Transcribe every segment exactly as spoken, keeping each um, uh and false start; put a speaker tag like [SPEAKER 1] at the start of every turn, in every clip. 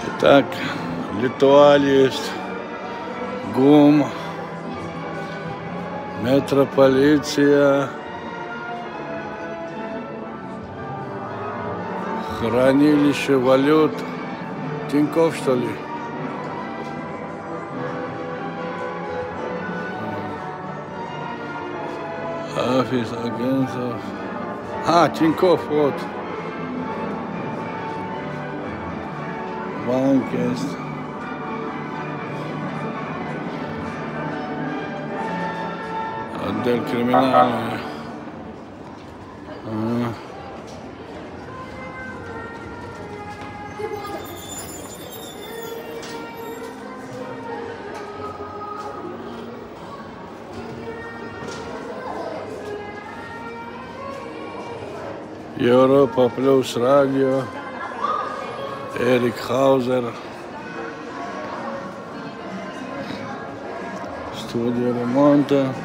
[SPEAKER 1] Так, Литуаль есть, ГУМ, метрополиция, хранилище валют, Тинькофф, что ли? Офис агентов. А, Тинькофф, вот. Банк есть. Отдел криминальный. Ага. Европа плюс радио. Эрик Хаузер. Студия ремонта.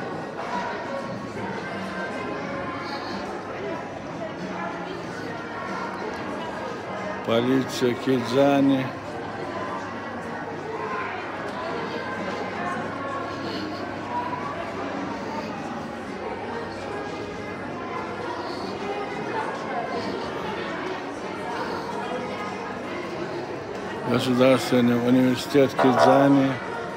[SPEAKER 1] Полиция Кидзани. Государственный университет Кидзани.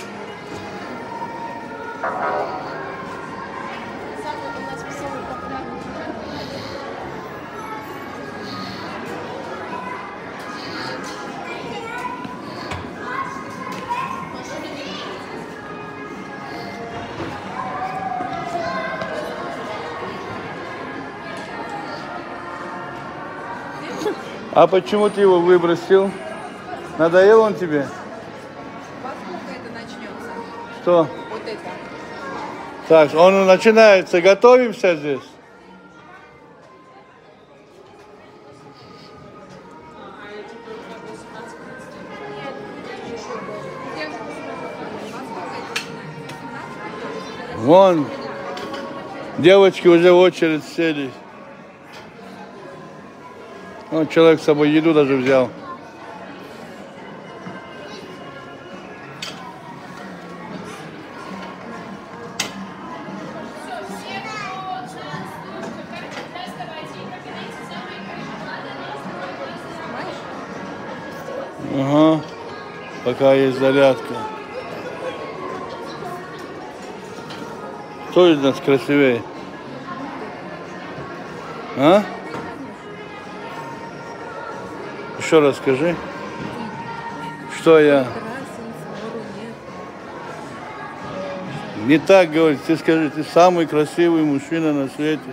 [SPEAKER 1] А почему ты его выбросил? Надоел он тебе?
[SPEAKER 2] Во сколько это начнется?
[SPEAKER 1] Что?
[SPEAKER 2] Вот это.
[SPEAKER 1] Так, он начинается. Готовимся здесь? Вон, девочки уже в очередь сели. Вот человек с собой еду даже взял. Ага, пока есть зарядка. Кто из нас красивее? А? Еще раз скажи. Что я? Не так говорить. Ты скажи, ты самый красивый мужчина на свете.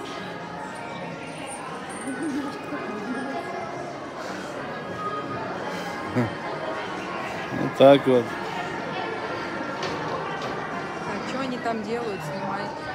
[SPEAKER 1] Вот так вот.
[SPEAKER 2] А что они там делают, снимают?